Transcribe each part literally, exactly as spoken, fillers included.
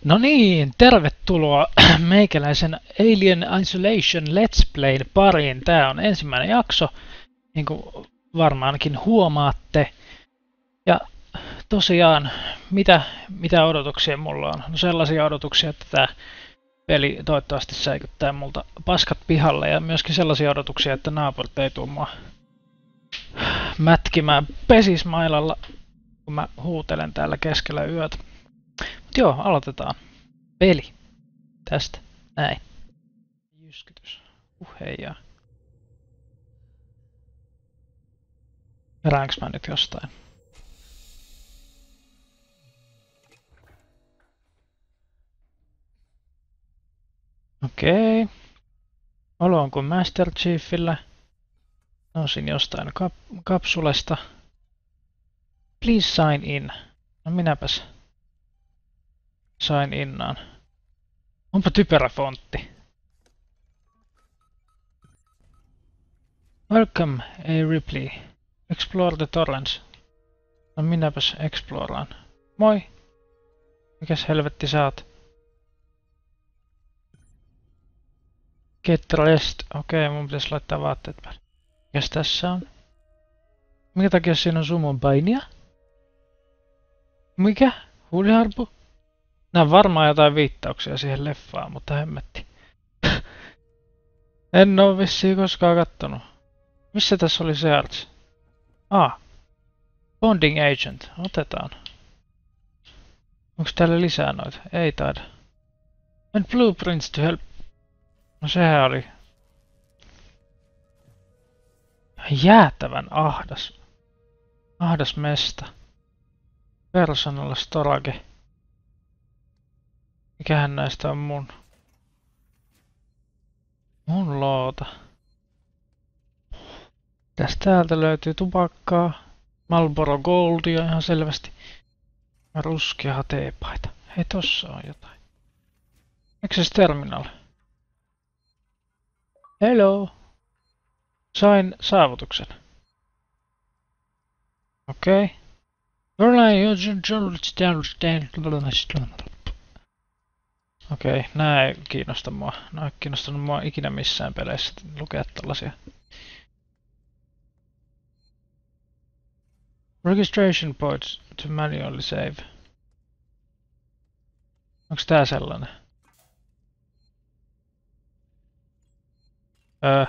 No niin, tervetuloa meikäläisen Alien Isolation Let's Playn pariin. Tää on ensimmäinen jakso, niin kuin varmaankin huomaatte. Ja tosiaan, mitä, mitä odotuksia mulla on? No sellaisia odotuksia, että tää peli toivottavasti säikyttää multa paskat pihalle. Ja myöskin sellaisia odotuksia, että naapurit ei tuu mua mätkimään pesismailalla, kun mä huutelen täällä keskellä yötä. Mut joo, aloitetaan. Peli. Tästä. Näin. Jyskytys. Uh, heijaa. Heräänkö mä nyt jostain? Okei. Okay. Olo on kuin Master Chiefillä. Nousin jostain kap kapsulesta. Please sign in. No minäpäs sign innaan. Onpa typerä fontti. Welcome, A. Ripley. Explore the torrents. No minäpäs exploraan. Moi. Mikäs helvetti sä oot? Get dressed. Okei, okay, mun pitäis laittaa vaatteet päälle. Mikäs tässä on? Mikä takia siinä on sumon painia? Mikä? Huuliharpu? Nää on varmaan jotain viittauksia siihen leffaan, mutta hemmetti. En oo vissiin koskaan kattonut. Missä tässä oli Search? Ah. Bonding Agent. Otetaan. Onks täällä lisää noita? Ei taida. And blueprints to help. No sehän oli jäätävän ahdas. Ahdas mesta. Personal storage. Mikähän näistä on mun? Mun loota. Tästä täältä löytyy tupakkaa. Marlboro Goldia ihan selvästi. Ja ruskeaa teepaita. Hei, tossa on jotain. Access Terminal. Hello. Sain saavutuksen. Okei. Okei, nää ei kiinnosta mua. Nää ei kiinnostanut mua ikinä missään peleissä lukea tällaisia. Registration points to manually save. Onks tää sellainen? Öö.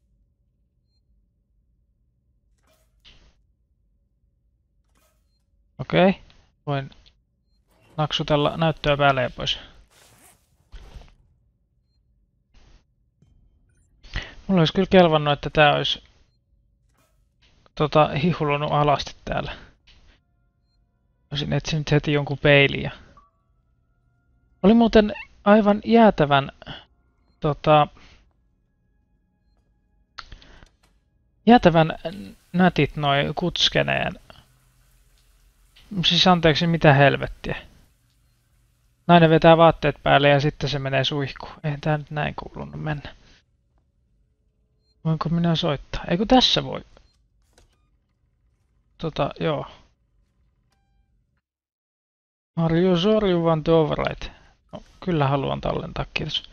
Okei. Okay. Voin naksutella näyttöä päälle ja pois. Mulla olisi kyllä kelvannut, että tää olisi tota, hihulunut alasti täällä. Olisin etsinyt heti jonkun peiliä. Oli muuten aivan jäätävän tota, jäätävän nätit noi kutskeneen. Siis anteeksi, mitä helvettiä. Nainen vetää vaatteet päälle ja sitten se menee suihkuun. Eihän tää nyt näin kuulunut mennä. Voinko minä soittaa? Eikö tässä voi? Tota, joo. Are you sure you want to override? No, kyllä haluan tallentaa, kiitos.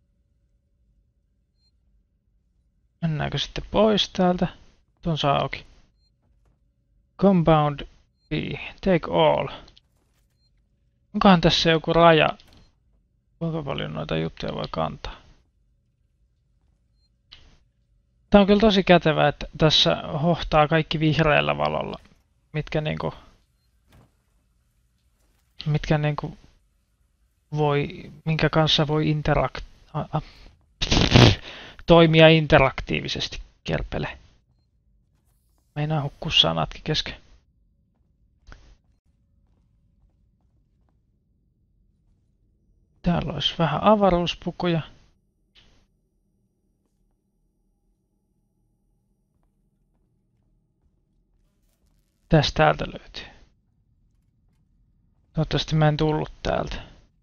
Mennäänkö sitten pois täältä? Tuon saa auki. Compound B. Take all. Onkohan tässä joku raja? Kuinka paljon noita juttuja voi kantaa? Tää on kyllä tosi kätevä, että tässä hohtaa kaikki vihreällä valolla. Mitkä niinku... Mitkä niinku... Voi... Minkä kanssa voi interakt... Toimia interaktiivisesti, kerpele. Meinaa hukkuu sanatkin kesken. Täällä olisi vähän avaruuspukuja. Tästä täältä löytyy. Toivottavasti mä en tullut täältä.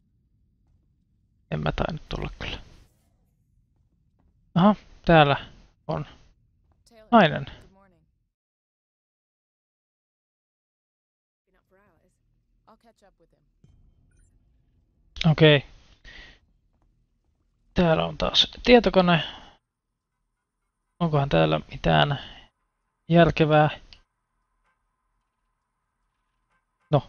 En mä tainnut tulla kyllä. Aha, täällä on nainen. Okei. Okay. Täällä on taas tietokone. Onkohan täällä mitään järkevää? No.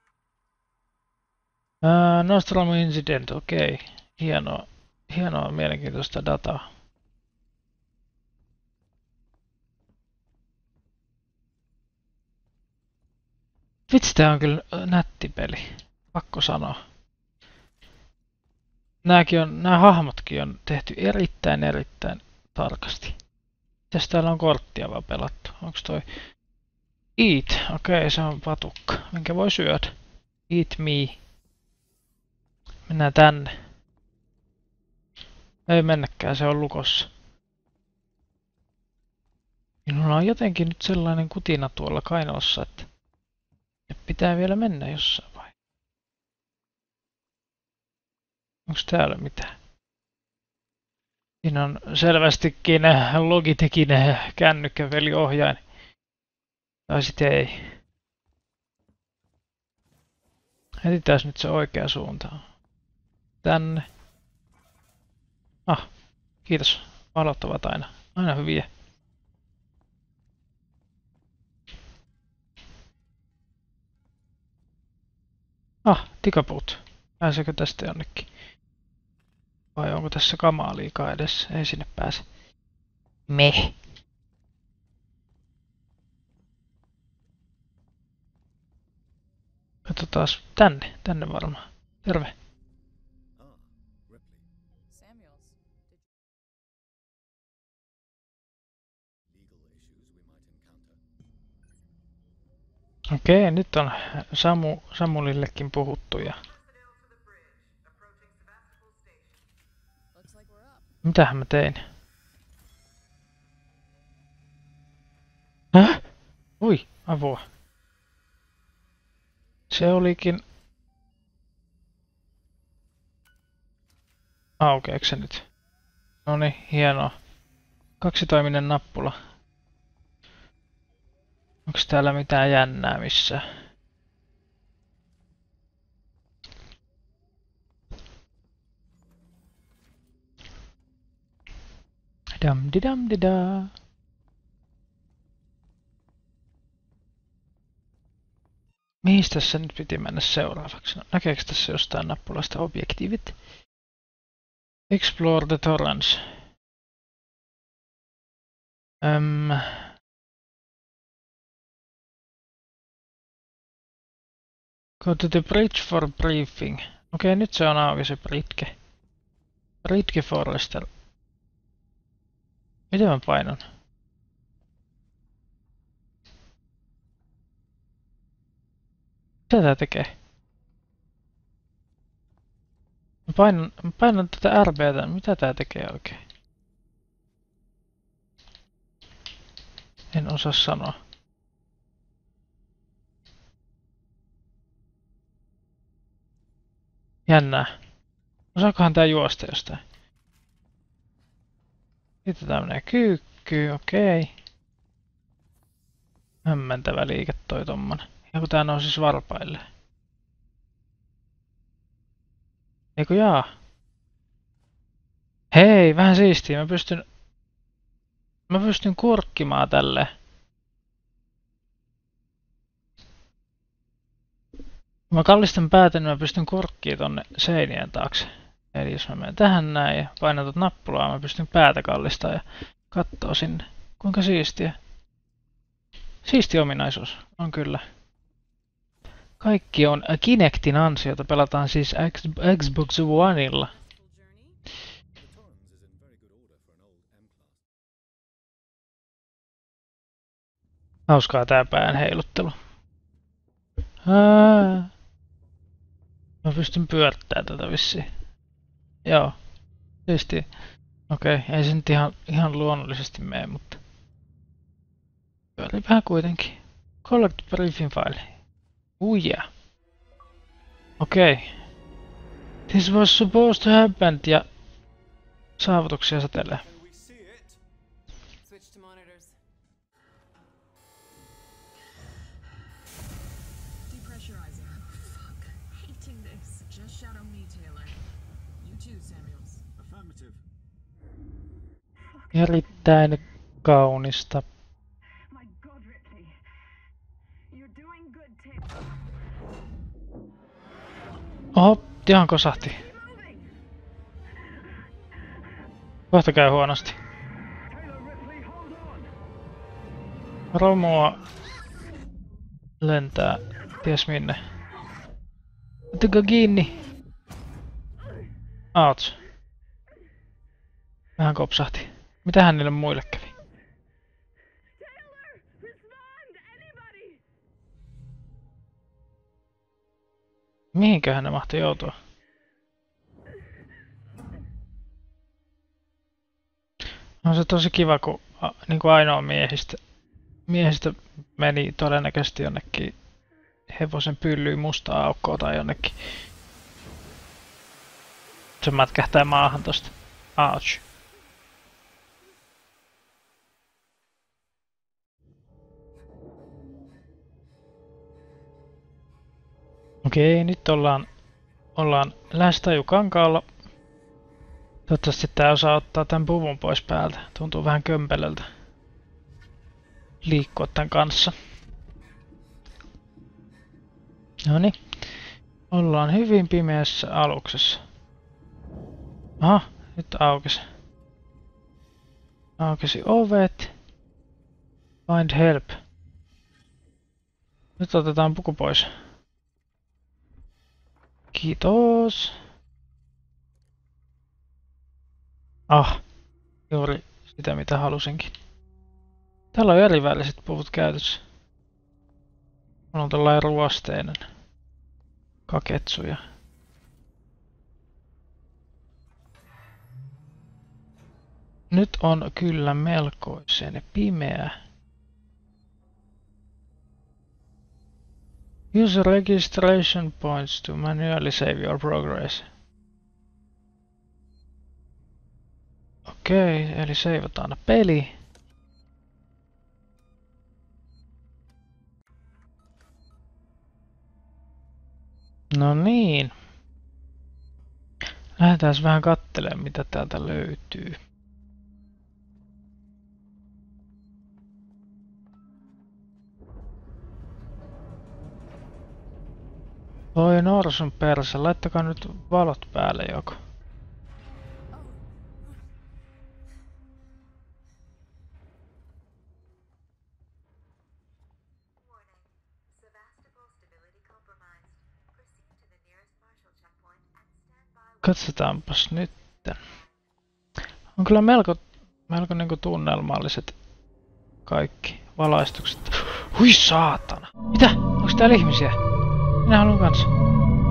Uh, Nostromo Incident, okei. Okay. Hienoa. Hienoa, mielenkiintoista dataa. Vitsi, tää on kyllä nätti peli. Pakko sanoa. Nääkin on, nää hahmotkin on tehty erittäin erittäin tarkasti. Mitäs täällä on korttia vaan pelattu? Onks toi? Eat, okei, okay, se on patukka, minkä voi syödä. Eat me. Mennään tänne. Ei mennäkään, se on lukossa. Minulla on jotenkin nyt sellainen kutina tuolla kainalossa, että pitää vielä mennä jossain vai? Onks täällä mitään? Siinä on selvästikin Logitechin kännykkäveliohjain. Tai sit ei. Etsitään nyt se oikea suunta. Tänne. Ah, kiitos. Valot ovat aina, aina hyviä. Ah, tikapuut. Pääseekö tästä jonnekin? Vai onko tässä kamaa liikaa edessä? Ei sinne pääse. Meh. Katsotaan tänne, tänne varmaan. Terve. Okei, nyt on Samu, Samulillekin puhuttu ja... Mitähän mä tein? Häh? Ui, avua. Se olikin... Aukeeko se nyt? Noniin, hienoa. Kaksitoiminen nappula. Onks täällä mitään jännää missään? Dam di dam di da. Mihin tässä nyt piti mennä seuraavaksi? No, näkeekö tässä jostain nappulasta objektiivit? Explore the torrents. Öm. Go to the bridge for briefing. Okei, nyt se on auki se Britke. Britke Forester. Miten mä painan? Mitä tää tekee? Mä painan, mä painan tätä R B:tä. Mitä tää tekee oikein? En osaa sanoa. Jännää. Osaakohan tää juosta jostain? Sitten tää menee kyykkyyn, okei. Hämmentävä liike toi tommonen. Ja kun tää nousis varpaille. Eiku jaa. Hei, vähän siistiä. Mä pystyn... Mä pystyn kurkkimaan tälleen. Kun mä kallistan päätä, niin mä pystyn kurkkiin tonne seinien taakse. Eli jos mä menen tähän näin ja painan tuota nappulaa, mä pystyn päätä kallistaa ja kattoo sinne. Kuinka siistiä. Siisti ominaisuus, on kyllä. Kaikki on Kinectin ansiota, pelataan siis Xbox Oneilla. Hauskaa tää pään heiluttelu. Ää. Mä pystyn pyörtämään tätä vissiin. Joo. Siistiä. Okei, ei se nyt ihan, ihan luonnollisesti mene, mutta... Pyörii vähän kuitenkin. Collect briefing file. Oh yeah. Okei. Okay. This was supposed to happen ja... Saavutuksia satelee. expecting this. Just shadow me, Taylor. You too, Samuels. Affirmative. Erittäin kaunista. My God, Ripley. You're doing good, Taylor. Oho, ihan kosahti. Kohta käy huonosti. Romua lentää ties minne. Ottakaa kiinni. Ouch. Vähän kopsahti. Mitähän niille muille kävi? Mihinköhän ne mahti joutua? On se tosi kiva, kun a, niin kuin ainoa miehistä, miehistä meni todennäköisesti jonnekin hevosen pyllyyn mustaa aukkoa tai jonnekin. Se mätkähtää maahan tosta. Ouch. Okei, nyt ollaan, ollaan Lästajukankaalla. Toivottavasti tää osaa ottaa tän puvun pois päältä. Tuntuu vähän kömpelöltä liikkua tän kanssa. Noniin. Ollaan hyvin pimeässä aluksessa. Aha, nyt aukesi. Aukesi ovet. Find help. Nyt otetaan puku pois. Kiitos. Ah, juuri sitä mitä halusinkin. Täällä on eriväliset puvut käytössä. Mulla on tällainen ruosteinen kaketsuja. Nyt on kyllä melkoisen pimeä. Use registration points to manually save your progress. Okei, eli seivataan peli. No niin. Lähdetään vähän katselemaan mitä täältä löytyy. Voi norsun perse, laittakaa nyt valot päälle joko. Katsotaanpas nyt. On kyllä melko, melko niinku tunnelmalliset kaikki valaistukset. Hui saatana! Mitä? Onks täällä ihmisiä? Minä haluan kanssa.